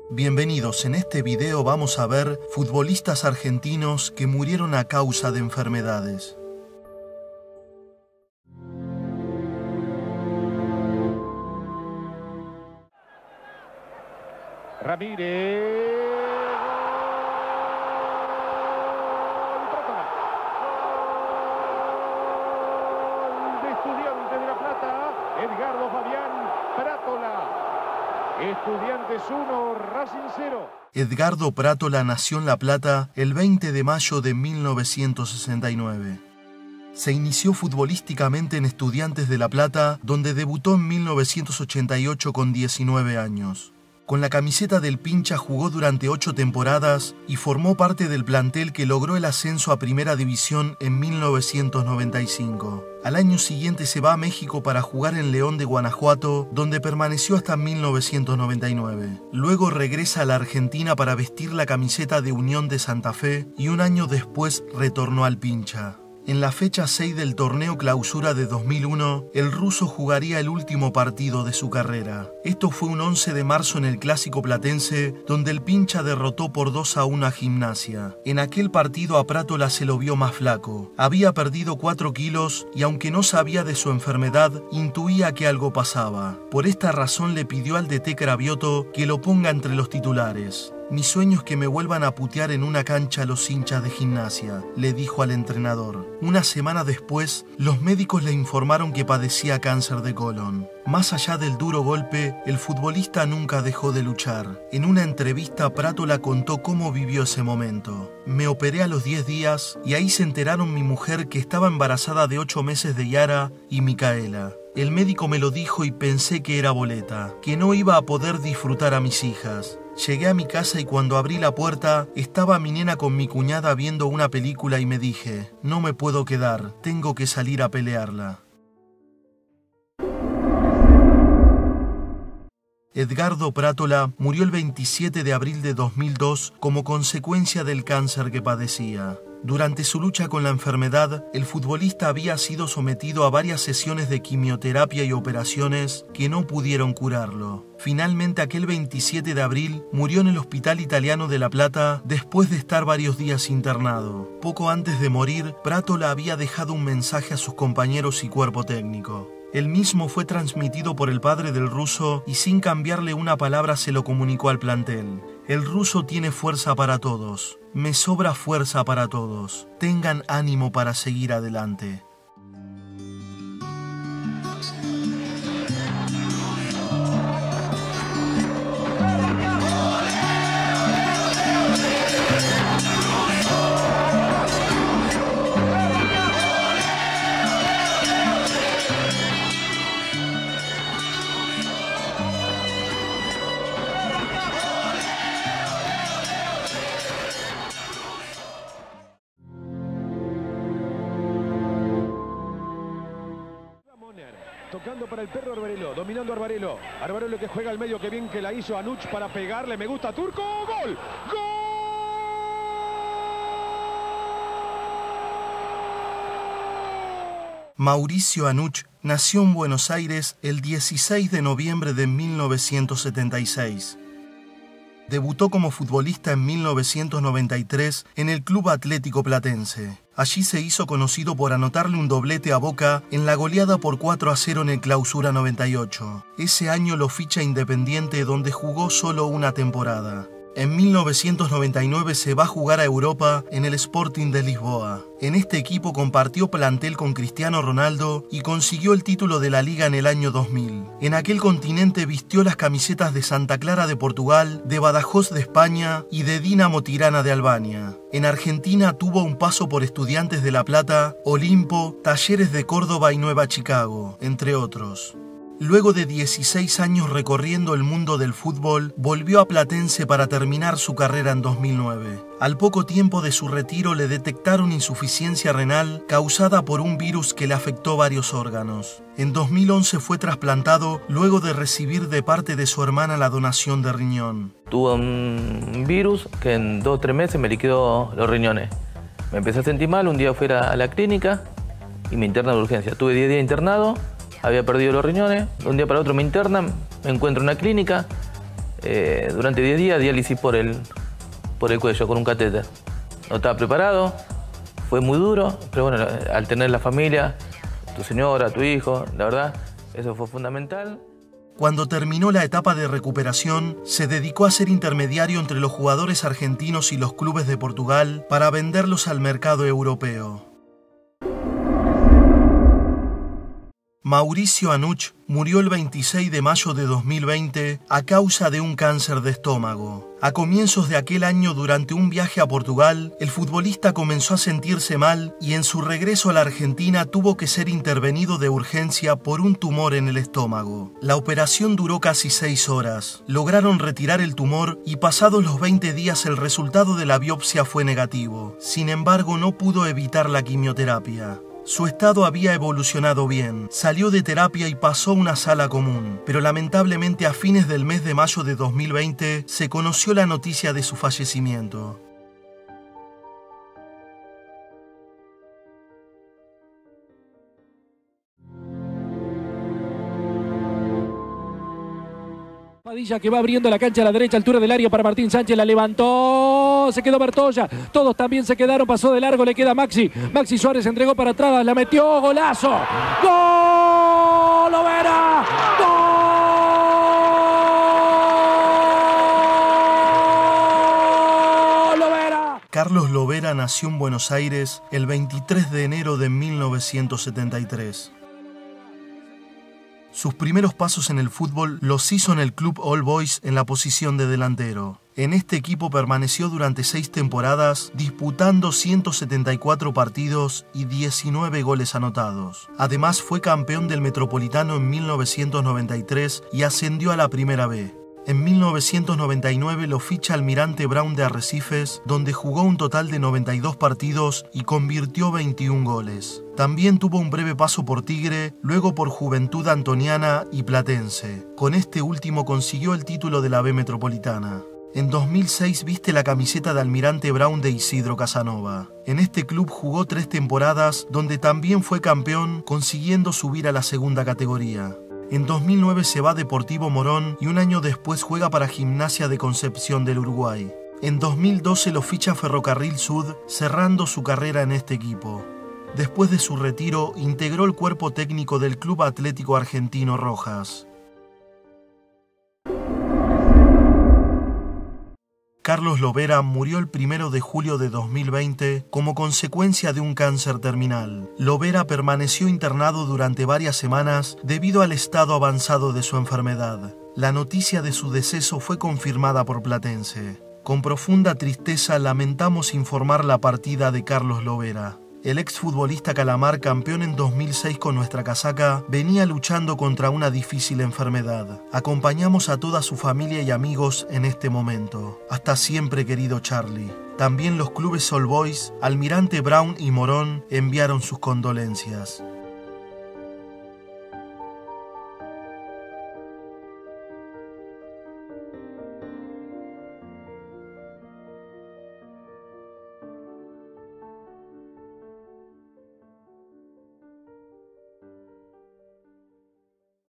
Bienvenidos, en este video vamos a ver futbolistas argentinos que murieron a causa de enfermedades. Ramírez. De Estudiantes de La Plata, Edgardo Fabián Prátola. Estudiantes 1, Racing 0. Edgardo Prátola nació en La Plata el 20 de mayo de 1969. Se inició futbolísticamente en Estudiantes de La Plata, donde debutó en 1988 con 19 años. Con la camiseta del Pincha jugó durante 8 temporadas y formó parte del plantel que logró el ascenso a Primera División en 1995. Al año siguiente se va a México para jugar en León de Guanajuato, donde permaneció hasta 1999. Luego regresa a la Argentina para vestir la camiseta de Unión de Santa Fe y un año después retornó al Pincha. En la fecha 6 del torneo Clausura de 2001, el ruso jugaría el último partido de su carrera. Esto fue un 11 de marzo en el Clásico Platense, donde el Pincha derrotó por 2-1 a Gimnasia. En aquel partido a Prátola se lo vio más flaco. Había perdido 4 kilos y aunque no sabía de su enfermedad, intuía que algo pasaba. Por esta razón le pidió al DT Cravioto que lo ponga entre los titulares. Mi sueño es que me vuelvan a putear en una cancha los hinchas de Gimnasia, le dijo al entrenador. Una semana después, los médicos le informaron que padecía cáncer de colon. Más allá del duro golpe, el futbolista nunca dejó de luchar. En una entrevista, Prátola contó cómo vivió ese momento. Me operé a los 10 días y ahí se enteraron mi mujer que estaba embarazada de 8 meses de Yara y Micaela. El médico me lo dijo y pensé que era boleta, que no iba a poder disfrutar a mis hijas. Llegué a mi casa y cuando abrí la puerta, estaba mi nena con mi cuñada viendo una película y me dije, no me puedo quedar, tengo que salir a pelearla. Edgardo Prátola murió el 27 de abril de 2002 como consecuencia del cáncer que padecía. Durante su lucha con la enfermedad, el futbolista había sido sometido a varias sesiones de quimioterapia y operaciones que no pudieron curarlo. Finalmente, aquel 27 de abril, murió en el Hospital Italiano de La Plata después de estar varios días internado. Poco antes de morir, Prátola había dejado un mensaje a sus compañeros y cuerpo técnico. El mismo fue transmitido por el padre del ruso y sin cambiarle una palabra se lo comunicó al plantel. El ruso tiene fuerza para todos. Me sobra fuerza para todos. Tengan ánimo para seguir adelante. Tocando para el perro Arbareló, dominando Arbareló. Arbareló que juega al medio, que bien que la hizo Anuch para pegarle. Me gusta Turco. ¡Gol! ¡Gol! Mauricio Anuch nació en Buenos Aires el 16 de noviembre de 1976. Debutó como futbolista en 1993 en el Club Atlético Platense. Allí se hizo conocido por anotarle un doblete a Boca en la goleada por 4-0 en el Clausura 98. Ese año lo ficha Independiente, donde jugó solo una temporada. En 1999 se va a jugar a Europa en el Sporting de Lisboa. En este equipo compartió plantel con Cristiano Ronaldo y consiguió el título de la Liga en el año 2000. En aquel continente vistió las camisetas de Santa Clara de Portugal, de Badajoz de España y de Dinamo Tirana de Albania. En Argentina tuvo un paso por Estudiantes de La Plata, Olimpo, Talleres de Córdoba y Nueva Chicago, entre otros. Luego de 16 años recorriendo el mundo del fútbol, volvió a Platense para terminar su carrera en 2009. Al poco tiempo de su retiro le detectaron insuficiencia renal causada por un virus que le afectó varios órganos. En 2011 fue trasplantado luego de recibir de parte de su hermana la donación de riñón. Tuve un virus que en 2 o 3 meses me liquidó los riñones. Me empecé a sentir mal, un día fui a la clínica y me internan de urgencia. Tuve 10 días internado. Había perdido los riñones, de un día para otro me internan, me encuentro en una clínica, durante 10 días diálisis por el cuello, con un catéter. No estaba preparado, fue muy duro, pero bueno, al tener la familia, tu señora, tu hijo, la verdad, eso fue fundamental. Cuando terminó la etapa de recuperación, se dedicó a ser intermediario entre los jugadores argentinos y los clubes de Portugal para venderlos al mercado europeo. Mauricio Anuch murió el 26 de mayo de 2020 a causa de un cáncer de estómago. A comienzos de aquel año, durante un viaje a Portugal, el futbolista comenzó a sentirse mal y en su regreso a la Argentina tuvo que ser intervenido de urgencia por un tumor en el estómago. La operación duró casi 6 horas. Lograron retirar el tumor y pasados los 20 días el resultado de la biopsia fue negativo. Sin embargo, no pudo evitar la quimioterapia. Su estado había evolucionado bien, salió de terapia y pasó a una sala común, pero lamentablemente a fines del mes de mayo de 2020 se conoció la noticia de su fallecimiento. Padilla que va abriendo la cancha a la derecha, altura del área para Martín Sánchez, la levantó, se quedó Bertolla, todos también se quedaron, pasó de largo, le queda Maxi Suárez entregó para atrás, la metió, golazo, ¡gol! ¡Lovera! ¡Gol! ¡Lovera! Carlos Lovera nació en Buenos Aires el 23 de enero de 1973. Sus primeros pasos en el fútbol los hizo en el Club All Boys en la posición de delantero. En este equipo permaneció durante 6 temporadas, disputando 174 partidos y 19 goles anotados. Además fue campeón del Metropolitano en 1993 y ascendió a la Primera B. En 1999 lo ficha Almirante Brown de Arrecifes, donde jugó un total de 92 partidos y convirtió 21 goles. También tuvo un breve paso por Tigre, luego por Juventud Antoniana y Platense. Con este último consiguió el título de la B Metropolitana. En 2006 viste la camiseta de Almirante Brown de Isidro Casanova. En este club jugó 3 temporadas, donde también fue campeón, consiguiendo subir a la segunda categoría. En 2009 se va a Deportivo Morón y un año después juega para Gimnasia de Concepción del Uruguay. En 2012 lo ficha Ferrocarril Sud, cerrando su carrera en este equipo. Después de su retiro, integró el cuerpo técnico del Club Atlético Argentino Rojas. Carlos Lovera murió el 1 de julio de 2020 como consecuencia de un cáncer terminal. Lovera permaneció internado durante varias semanas debido al estado avanzado de su enfermedad. La noticia de su deceso fue confirmada por Platense. Con profunda tristeza lamentamos informar la partida de Carlos Lovera. El exfutbolista Calamar, campeón en 2006 con nuestra casaca, venía luchando contra una difícil enfermedad. Acompañamos a toda su familia y amigos en este momento. Hasta siempre, querido Charlie. También los clubes All Boys, Almirante Brown y Morón enviaron sus condolencias.